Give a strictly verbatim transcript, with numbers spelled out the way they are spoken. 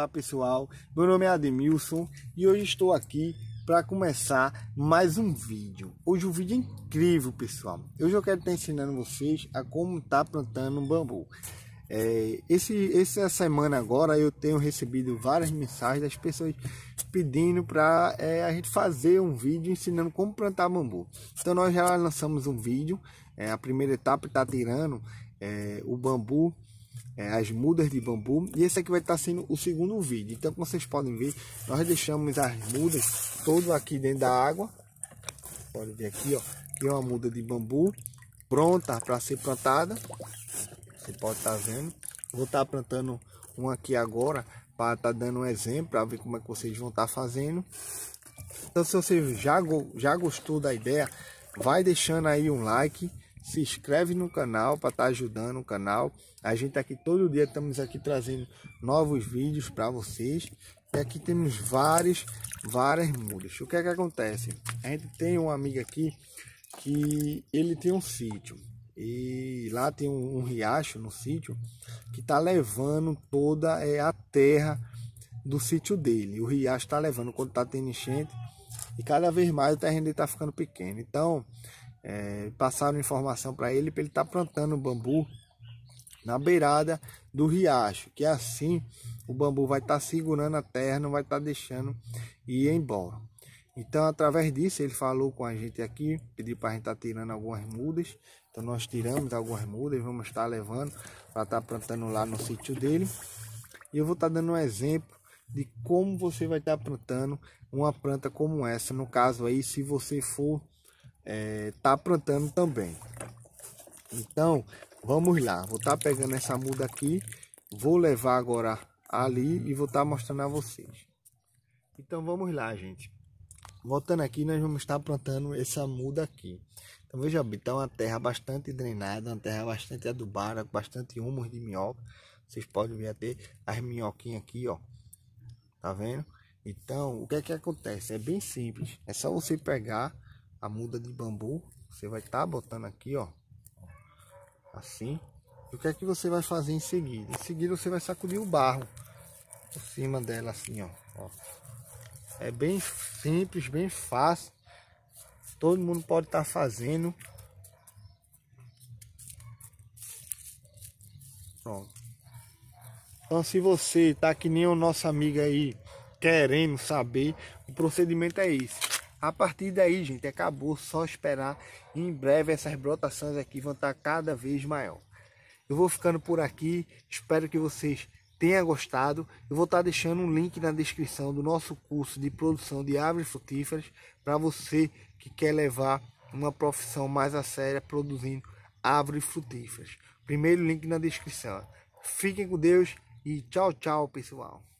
Olá pessoal, meu nome é Ademilson e hoje estou aqui para começar mais um vídeo. Hoje o vídeo é incrível, pessoal. Hoje eu quero estar ensinando vocês a como tá plantando um bambu. É, esse, essa semana agora eu tenho recebido várias mensagens das pessoas pedindo para é, a gente fazer um vídeo ensinando como plantar bambu. Então nós já lançamos um vídeo, é, a primeira etapa está tirando é, o bambu, é, as mudas de bambu, e esse aqui vai estar sendo o segundo vídeo. Então, como vocês podem ver, nós deixamos as mudas todo aqui dentro da água. Pode ver aqui, ó, aqui é uma muda de bambu pronta para ser plantada. Você pode estar vendo. Vou estar plantando um aqui agora para estar dando um exemplo, para ver como é que vocês vão estar fazendo. Então, se você já, já gostou da ideia, vai deixando aí um like. Se inscreve no canal para estar ajudando o canal. A gente aqui todo dia estamos aqui trazendo novos vídeos para vocês. E aqui temos várias, várias mudas. O que é que acontece? A gente tem um amigo aqui que ele tem um sítio. E lá tem um, um riacho no sítio que está levando toda é, a terra do sítio dele. O riacho está levando quando está tendo enchente. E cada vez mais o terreno dele está ficando pequeno. Então, É, passaram informação para ele para ele estar tá plantando bambu na beirada do riacho, que assim o bambu vai estar tá segurando a terra, não vai estar tá deixando ir embora. Então, através disso, ele falou com a gente aqui, pediu para a gente estar tá tirando algumas mudas. Então nós tiramos algumas mudas, vamos estar tá levando para estar tá plantando lá no sítio dele. E eu vou estar tá dando um exemplo de como você vai estar tá plantando uma planta como essa, no caso aí, se você for É, tá plantando também. Então vamos lá, vou estar tá pegando essa muda aqui, vou levar agora ali e vou estar tá mostrando a vocês. Então vamos lá, gente. Voltando aqui, nós vamos estar plantando essa muda aqui. Então veja bem, tá uma terra bastante drenada, uma terra bastante adubada, bastante humus de minhoca. Vocês podem ver até as minhoquinhas aqui, ó, tá vendo? Então o que é que acontece? É bem simples, é só você pegar a muda de bambu, você vai estar tá botando aqui, ó, assim. E o que é que você vai fazer em seguida? Em seguida você vai sacudir o barro por cima dela, assim, ó, ó. É bem simples, bem fácil. Todo mundo pode estar tá fazendo. Pronto. Então, se você tá que nem o nosso amigo aí, querendo saber, o procedimento é esse. A partir daí, gente, acabou, só esperar. E em breve essas brotações aqui vão estar cada vez maior. Eu vou ficando por aqui, espero que vocês tenham gostado. Eu vou estar deixando um link na descrição do nosso curso de produção de árvores frutíferas para você que quer levar uma profissão mais a séria produzindo árvores frutíferas. Primeiro link na descrição. Fiquem com Deus e tchau, tchau, pessoal.